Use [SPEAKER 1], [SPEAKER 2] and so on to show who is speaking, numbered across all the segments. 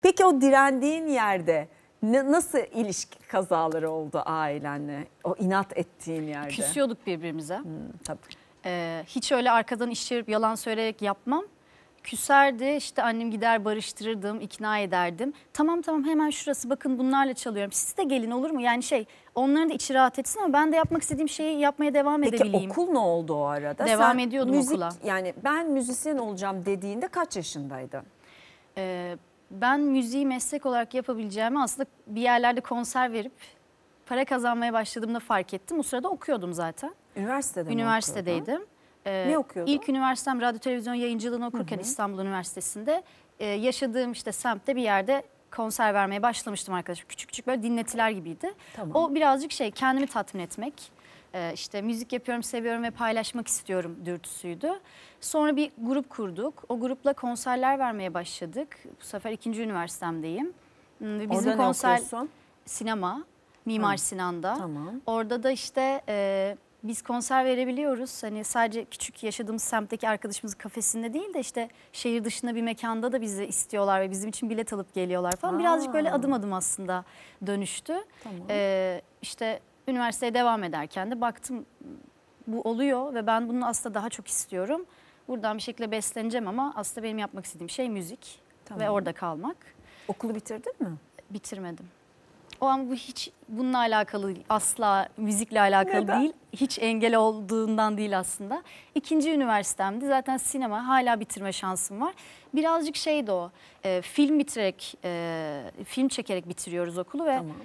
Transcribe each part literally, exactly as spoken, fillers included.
[SPEAKER 1] Peki o direndiğin yerde ne, nasıl ilişki kazaları oldu ailenle? O inat ettiğin yerde.
[SPEAKER 2] Küsüyorduk birbirimize.
[SPEAKER 1] Hmm, tabii.
[SPEAKER 2] Ee, hiç öyle arkadan iş çevirip yalan söyleyerek yapmam. Küserdi, işte annem gider barıştırırdım, ikna ederdim. Tamam tamam hemen şurası, bakın bunlarla çalıyorum. Siz de gelin, olur mu? Yani şey, onların da içi rahat etsin ama ben de yapmak istediğim şeyi yapmaya devam
[SPEAKER 1] Peki
[SPEAKER 2] edebileyim.
[SPEAKER 1] okul ne oldu o arada?
[SPEAKER 2] Devam
[SPEAKER 1] Sen
[SPEAKER 2] ediyordum
[SPEAKER 1] müzik,
[SPEAKER 2] okula.
[SPEAKER 1] Yani ben müzisyen olacağım dediğinde kaç yaşındaydın?
[SPEAKER 2] Ee, ben müziği meslek olarak yapabileceğimi aslında bir yerlerde konser verip para kazanmaya başladığımda fark ettim. O sırada okuyordum zaten.
[SPEAKER 1] Üniversitede mi
[SPEAKER 2] Üniversitedeydim. Ee,
[SPEAKER 1] Ne okuyordun?
[SPEAKER 2] İlk üniversitem radyo televizyon yayıncılığını okurken, hı hı, İstanbul Üniversitesi'nde e, yaşadığım işte semtte bir yerde konser vermeye başlamıştım arkadaşım. Küçük küçük böyle dinletiler gibiydi.
[SPEAKER 1] Tamam.
[SPEAKER 2] O birazcık şey, kendimi tatmin etmek. Ee, işte müzik yapıyorum, seviyorum ve paylaşmak istiyorum dürtüsüydü. Sonra bir grup kurduk. O grupla konserler vermeye başladık. Bu sefer ikinci üniversitemdeyim. Bizim
[SPEAKER 1] Orada ne
[SPEAKER 2] konser
[SPEAKER 1] okuyorsun?
[SPEAKER 2] sinema, Mimar
[SPEAKER 1] Ha,
[SPEAKER 2] Sinan'da.
[SPEAKER 1] Tamam.
[SPEAKER 2] Orada da işte e, biz konser verebiliyoruz. Hani sadece küçük yaşadığımız semtteki arkadaşımızın kafesinde değil de işte şehir dışında bir mekanda da bizi istiyorlar ve bizim için bilet alıp geliyorlar falan.
[SPEAKER 1] Aa.
[SPEAKER 2] Birazcık böyle adım adım aslında dönüştü.
[SPEAKER 1] Tamam.
[SPEAKER 2] Ee, işte üniversiteye devam ederken de baktım bu oluyor ve ben bunu aslında daha çok istiyorum. Buradan bir şekilde besleneceğim ama aslında benim yapmak istediğim şey müzik,
[SPEAKER 1] Tamam.
[SPEAKER 2] ve orada kalmak.
[SPEAKER 1] Okulu bitirdin mi?
[SPEAKER 2] Bitirmedim. O an bu hiç bununla alakalı değil, asla müzikle alakalı
[SPEAKER 1] Neden?
[SPEAKER 2] değil. Hiç engel olduğundan değil aslında. İkinci üniversitemdi. Zaten sinema, hala bitirme şansım var. Birazcık şeydi o, e, film bitirerek, e, film çekerek bitiriyoruz okulu ve
[SPEAKER 1] Tamam.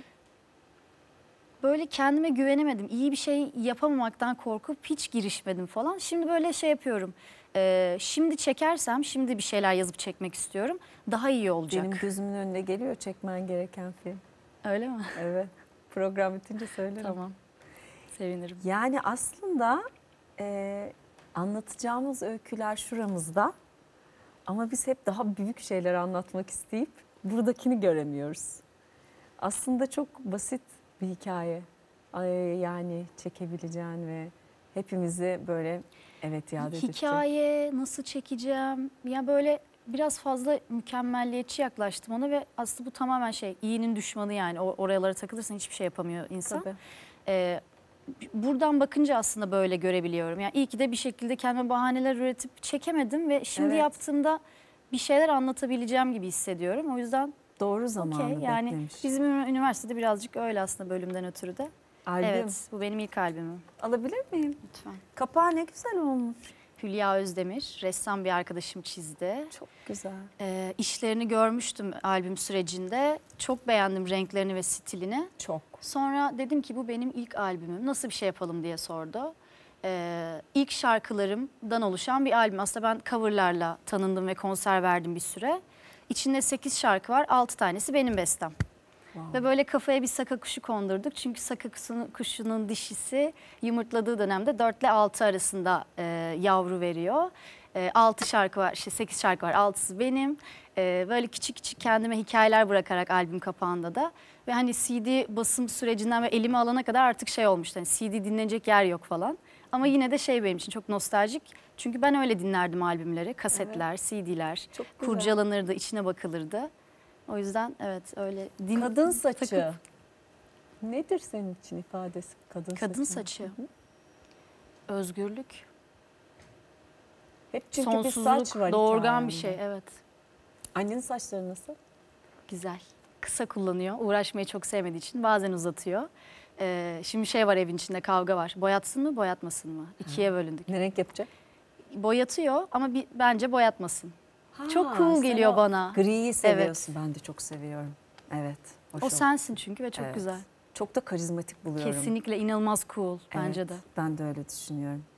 [SPEAKER 2] böyle kendime güvenemedim. İyi bir şey yapamamaktan korkup hiç girişmedim falan. Şimdi böyle şey yapıyorum. E, şimdi çekersem, şimdi bir şeyler yazıp çekmek istiyorum. Daha iyi olacak.
[SPEAKER 1] Benim gözümün önüne geliyor çekmen gereken film.
[SPEAKER 2] Öyle mi?
[SPEAKER 1] Evet. Program bitince söylerim.
[SPEAKER 2] Tamam. Sevinirim.
[SPEAKER 1] Yani aslında e, anlatacağımız öyküler şuramızda ama biz hep daha büyük şeyler anlatmak isteyip buradakini göremiyoruz. Aslında çok basit bir hikaye. Ay, yani çekebileceğin ve hepimizi böyle evet yad edecek.
[SPEAKER 2] Hikaye nasıl çekeceğim? Ya böyle biraz fazla mükemmelliyetçi yaklaştım ona ve aslında bu tamamen şey, iyinin düşmanı yani. O oralara takılırsan hiçbir şey yapamıyor insan.
[SPEAKER 1] Tabii.
[SPEAKER 2] Ee, buradan bakınca aslında böyle görebiliyorum. Yani iyi ki de bir şekilde kendime bahaneler üretip çekemedim ve şimdi
[SPEAKER 1] Evet.
[SPEAKER 2] yaptığımda bir şeyler anlatabileceğim gibi hissediyorum. O yüzden
[SPEAKER 1] Doğru zamanı
[SPEAKER 2] okey yani
[SPEAKER 1] beklemiş.
[SPEAKER 2] bizim üniversitede birazcık öyle aslında, bölümden ötürü de.
[SPEAKER 1] Albüm.
[SPEAKER 2] Evet, bu benim ilk albümüm.
[SPEAKER 1] Alabilir miyim?
[SPEAKER 2] Lütfen.
[SPEAKER 1] Kapağı ne güzel olmuş.
[SPEAKER 2] Hülya Özdemir, ressam bir arkadaşım çizdi.
[SPEAKER 1] Çok güzel.
[SPEAKER 2] E, işlerini görmüştüm albüm sürecinde. Çok beğendim renklerini ve stilini.
[SPEAKER 1] Çok.
[SPEAKER 2] Sonra dedim ki bu benim ilk albümüm. Nasıl bir şey yapalım diye sordu. E, ilk şarkılarımdan oluşan bir albüm. Aslında ben coverlarla tanındım ve konser verdim bir süre. İçinde sekiz şarkı var. altı tanesi benim bestem.
[SPEAKER 1] Wow.
[SPEAKER 2] Ve böyle kafaya bir saka kuşu kondurduk. Çünkü saka kuşunun dişisi yumurtladığı dönemde dört ile altı arasında e, yavru veriyor. E, altı şarkı var, işte sekiz şarkı var, altısı benim. E, böyle küçük küçük kendime hikayeler bırakarak albüm kapağında da. Ve hani C D basım sürecinden ve elime alana kadar artık şey olmuştu. Hani C D dinlenecek yer yok falan. Ama yine de şey benim için çok nostaljik. Çünkü ben öyle dinlerdim albümleri. Kasetler, evet, C D'ler.
[SPEAKER 1] Çok güzel.
[SPEAKER 2] Kurcalanırdı, içine bakılırdı. O yüzden evet öyle. Din,
[SPEAKER 1] Kadın saçı.
[SPEAKER 2] takıp,
[SPEAKER 1] nedir senin için ifadesi kadın,
[SPEAKER 2] kadın
[SPEAKER 1] saçı?
[SPEAKER 2] saçı.
[SPEAKER 1] Hı hı.
[SPEAKER 2] Özgürlük.
[SPEAKER 1] Hep çünkü
[SPEAKER 2] Sonsuzluk,
[SPEAKER 1] bir saç var
[SPEAKER 2] doğurgan
[SPEAKER 1] hikayende.
[SPEAKER 2] bir şey, evet.
[SPEAKER 1] Annenin saçları nasıl?
[SPEAKER 2] Güzel. Kısa kullanıyor. Uğraşmayı çok sevmediği için bazen uzatıyor. Ee, şimdi şey var, evin içinde kavga var. Boyatsın mı, boyatmasın mı? İkiye bölündük.
[SPEAKER 1] Ne renk yapacak?
[SPEAKER 2] Boyatıyor ama bir, bence boyatmasın.
[SPEAKER 1] Ha,
[SPEAKER 2] Çok cool
[SPEAKER 1] sen
[SPEAKER 2] geliyor
[SPEAKER 1] o
[SPEAKER 2] bana.
[SPEAKER 1] Griyi seviyorsun. Ben de çok seviyorum. Evet.
[SPEAKER 2] O sensin çünkü ve çok
[SPEAKER 1] Evet.
[SPEAKER 2] güzel.
[SPEAKER 1] Çok da karizmatik buluyorum.
[SPEAKER 2] Kesinlikle inanılmaz cool
[SPEAKER 1] Evet,
[SPEAKER 2] bence de.
[SPEAKER 1] ben de öyle düşünüyorum.